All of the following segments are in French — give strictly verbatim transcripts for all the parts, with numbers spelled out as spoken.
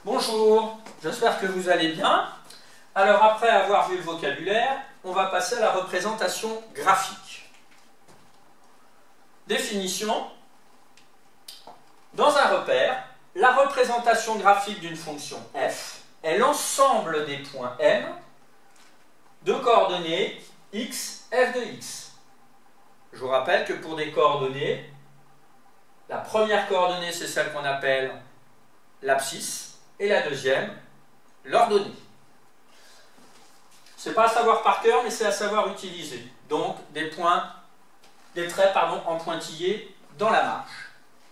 Bonjour, j'espère que vous allez bien. Alors après avoir vu le vocabulaire, on va passer à la représentation graphique. Définition. Dans un repère, la représentation graphique d'une fonction f est l'ensemble des points m de coordonnées x, f de x. Je vous rappelle que pour des coordonnées, la première coordonnée c'est celle qu'on appelle l'abscisse et la deuxième l'ordonnée. C'est pas à savoir par cœur, mais c'est à savoir utiliser. Donc des points, des traits pardon, en pointillé dans la marge.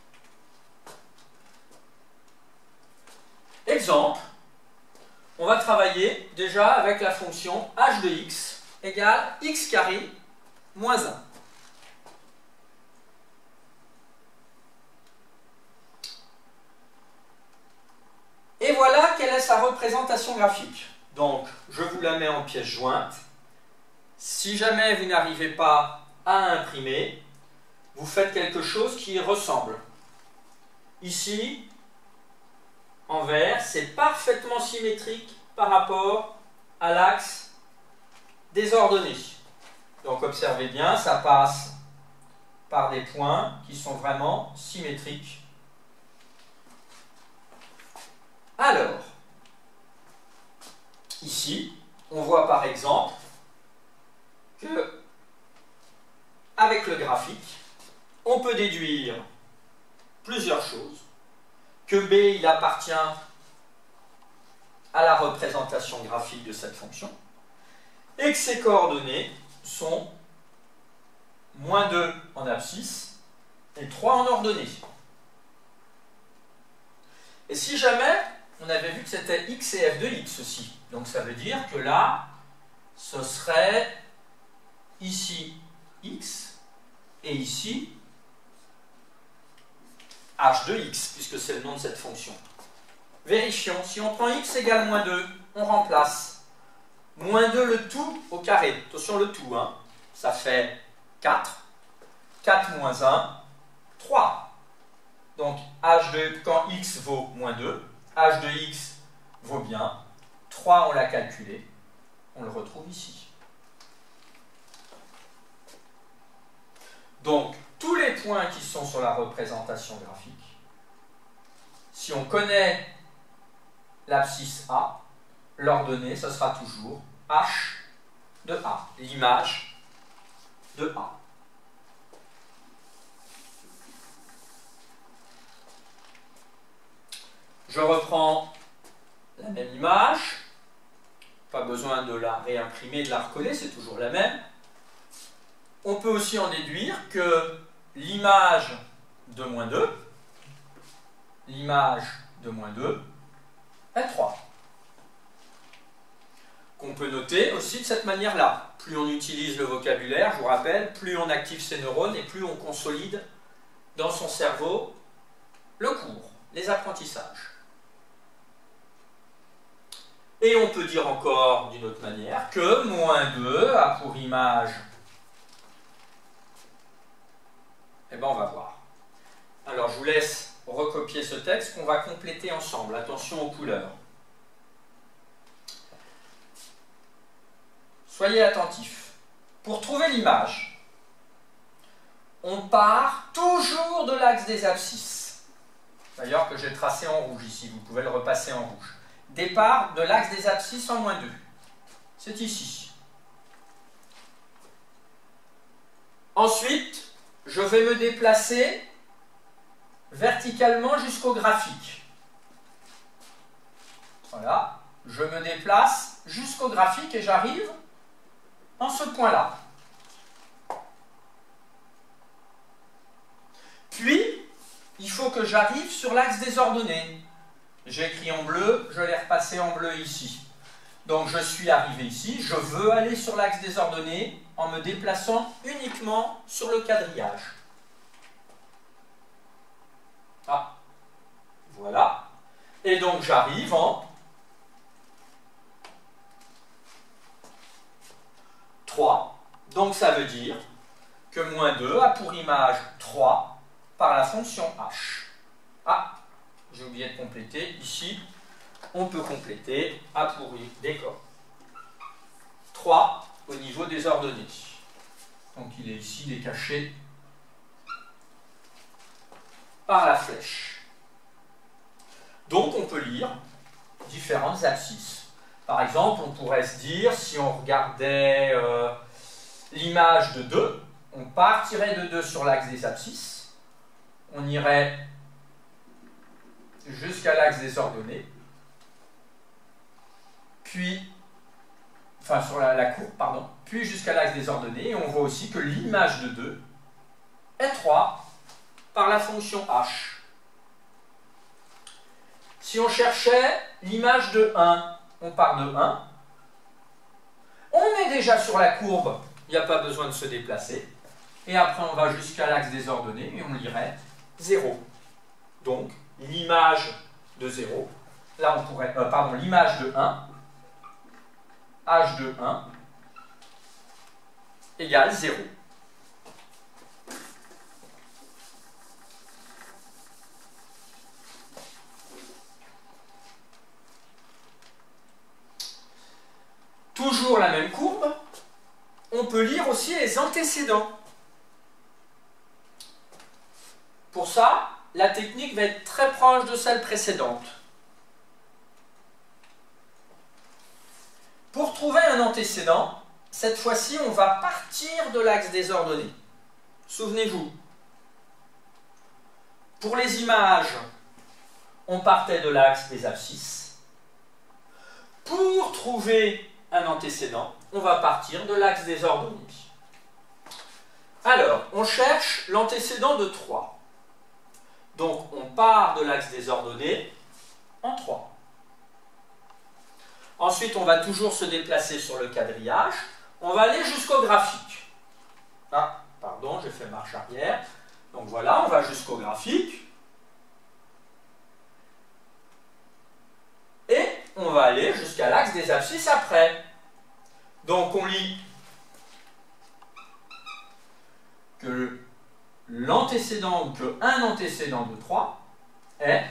Exemple, on va travailler déjà avec la fonction h de x égale x carré moins un. Et voilà quelle est sa représentation graphique. Donc, je vous la mets en pièce jointe. Si jamais vous n'arrivez pas à imprimer, vous faites quelque chose qui y ressemble. Ici, en vert, c'est parfaitement symétrique par rapport à l'axe des ordonnées. Donc, observez bien, ça passe par des points qui sont vraiment symétriques. Alors, ici, on voit par exemple que, avec le graphique, on peut déduire plusieurs choses. Que B, il appartient à la représentation graphique de cette fonction, et que ses coordonnées sont moins deux en abscisse et trois en ordonnée. Et si jamais, on avait vu que c'était x et f de x aussi, donc ça veut dire que là, ce serait ici x et ici h de x, puisque c'est le nom de cette fonction. Vérifions, si on prend x égale moins deux, on remplace moins deux le tout au carré. Attention le tout, hein. Ça fait quatre. quatre moins un, trois. Donc h de, quand x vaut moins deux, h de x vaut bien trois, on l'a calculé, on le retrouve ici. Donc, tous les points qui sont sur la représentation graphique, si on connaît l'abscisse A, l'ordonnée, ce sera toujours h de A, l'image de A. Je reprends la même image, pas besoin de la réimprimer, de la recoller, c'est toujours la même. On peut aussi en déduire que l'image de moins deux, l'image de moins deux est trois. Qu'on peut noter aussi de cette manière-là. Plus on utilise le vocabulaire, je vous rappelle, plus on active ses neurones et plus on consolide dans son cerveau le cours, les apprentissages. Et on peut dire encore d'une autre manière que moins deux a pour image, eh bien on va voir. Alors je vous laisse recopier ce texte qu'on va compléter ensemble. Attention aux couleurs. Soyez attentifs. Pour trouver l'image, on part toujours de l'axe des abscisses. D'ailleurs que j'ai tracé en rouge ici, vous pouvez le repasser en rouge. Départ de l'axe des abscisses en moins deux. C'est ici. Ensuite, je vais me déplacer verticalement jusqu'au graphique. Voilà. Je me déplace jusqu'au graphique et j'arrive en ce point-là. Puis, il faut que j'arrive sur l'axe des ordonnées. J'ai écrit en bleu, je l'ai repassé en bleu ici. Donc je suis arrivé ici, je veux aller sur l'axe des ordonnées en me déplaçant uniquement sur le quadrillage. Ah, voilà. Et donc j'arrive en trois. Donc ça veut dire que moins deux a pour image trois par la fonction h. Ah, j'ai oublié de compléter ici. on peut compléter A pour I des corps. trois au niveau des ordonnées. Donc il est ici décaché par la flèche. Donc on peut lire différentes abscisses. Par exemple, on pourrait se dire, si on regardait euh, l'image de deux, on partirait de deux sur l'axe des abscisses, on irait jusqu'à l'axe des ordonnées, puis, enfin sur la, la courbe, pardon, puis jusqu'à l'axe des ordonnées, et on voit aussi que l'image de deux est trois par la fonction h. Si on cherchait l'image de un, on part de un. On est déjà sur la courbe, il n'y a pas besoin de se déplacer. Et après, on va jusqu'à l'axe des ordonnées et on lirait zéro. Donc, l'image de zéro, là on pourrait, euh, pardon, l'image de un, h de un, égale zéro. Toujours la même courbe, on peut lire aussi les antécédents. Pour ça, la technique va être très proche de celle précédente. Pour trouver un antécédent, cette fois-ci, on va partir de l'axe des ordonnées. Souvenez-vous, pour les images, on partait de l'axe des abscisses. Pour trouver un antécédent, on va partir de l'axe des ordonnées. Alors, on cherche l'antécédent de trois. Donc, on part de l'axe des ordonnées en trois. Ensuite, on va toujours se déplacer sur le quadrillage. On va aller jusqu'au graphique. Ah, pardon, j'ai fait marche arrière. Donc voilà, on va jusqu'au graphique. Et on va aller jusqu'à l'axe des abscisses après. Donc on lit que l'antécédent ou que un antécédent de trois est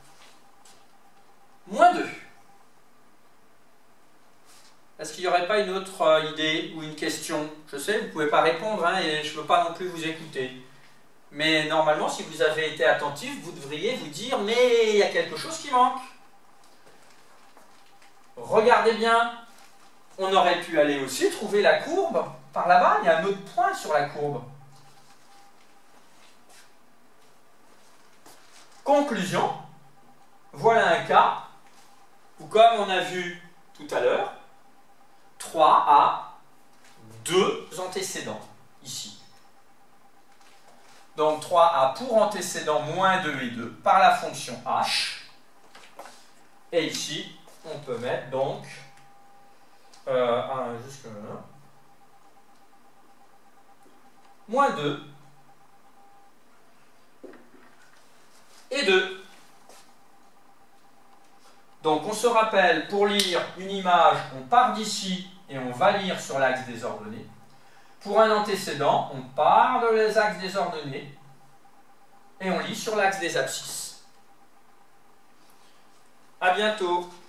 moins deux. Est-ce qu'il n'y aurait pas une autre euh, idée ou une question? Je sais, vous ne pouvez pas répondre hein, et je ne veux pas non plus vous écouter. Mais normalement, si vous avez été attentif, vous devriez vous dire « mais il y a quelque chose qui manque ». Regardez bien, on aurait pu aller aussi trouver la courbe par là-bas, il y a un autre point sur la courbe. Conclusion, voilà un cas où, comme on a vu tout à l'heure, trois a deux antécédents, ici. Donc trois a pour antécédent moins deux et deux par la fonction h. Et ici, on peut mettre donc euh, un, jusque là, moins deux et deux. Donc on se rappelle, pour lire une image, on part d'ici et on va lire sur l'axe des ordonnées. Pour un antécédent, on part de l'axe des ordonnées et on lit sur l'axe des abscisses. À bientôt.